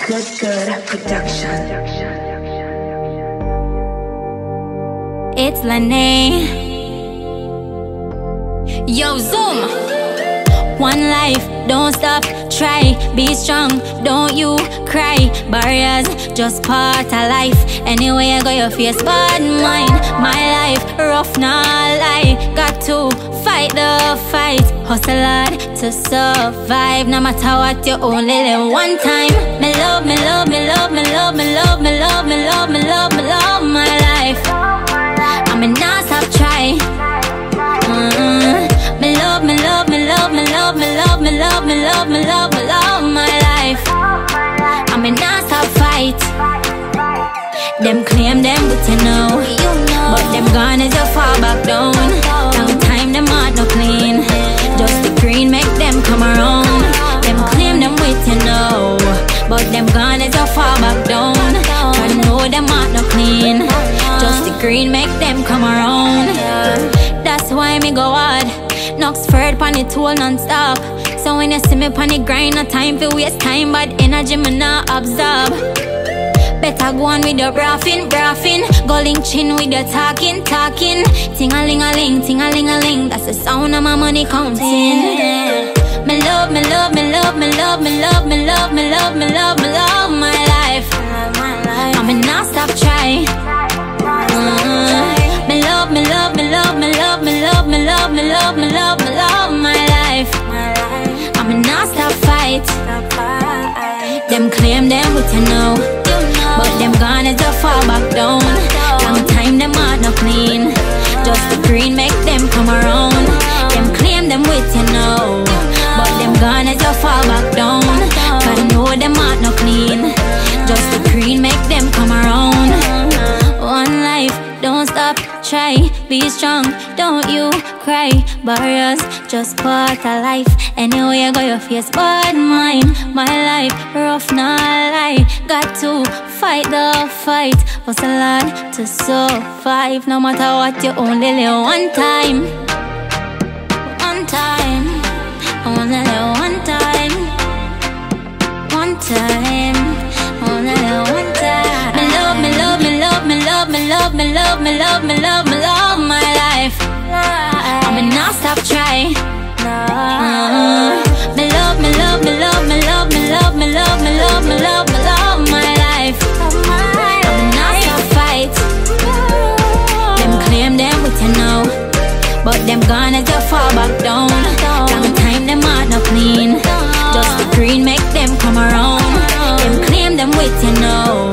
Good production. It's Lene. Yo, Zoom. One life, don't stop, try, be strong, don't you cry. Barriers, just part of life. Anyway, I got your face, bad mind. My life, rough, not lie. Got to fight the fight, hustle hard to survive. No matter what, you only live one time. Me love, me love, me love, me love, me love, me love, me love, me love, me love my life. I'm a non-stop try. Me love, me love, me love, me love, me love, me love, me love, me love, me love my life. I'm a non-stop fight. Them claim them, but you know, but them gone as you fall back down. Long time them heart no clean. Just the green make them come around. Them claim them with you know, but them gone as you fall back down. I know them heart no clean. Just the green make them come around. That's why me go hard. Knoxford pon the tool non-stop. So when you see me pon the grind, no time for waste time. Bad energy me not absorb. Better go on with your braffin, braffin. Go link chin with your talking, talking. Ting-a-ling-a-ling, ting-a-ling-a-ling. That's the sound of my money counting. Me love, me love, me love, me love, me love, me love, me love, me love, me love my life. I'm a non-stop try. Me love, me love, me love, me love, me love, me love, me love, me love, me love my life. I'm a non-stop fight. Them claim them, but you know, but them gone as you fall back down. Long time them heart no clean. Just the green make them come around. Them claim them with you know, but them gone as you fall back down. But I know them heart no clean. Just the green make them come around. One life, don't stop, try, be strong, don't you cry. Barriers, just part of life. Anyway, I got your face, bad mind. My life, rough, not lie. Got to fight the fight, hustle hard to survive. No matter what, you only live one time. One time, only live one time. One time, only live one time. Me love, me love, me love, me love, me love, me love, me love, me love, me love my life. I'm a non-stop try. Me love, me love, me love, me love, me love, me love, me love, me love, me love my life. I'm a non-stop fight. Them claim them, but you know, but them gone as you fall back down. Long time them heart no clean. Just the green make them come around. Them claim them with you know,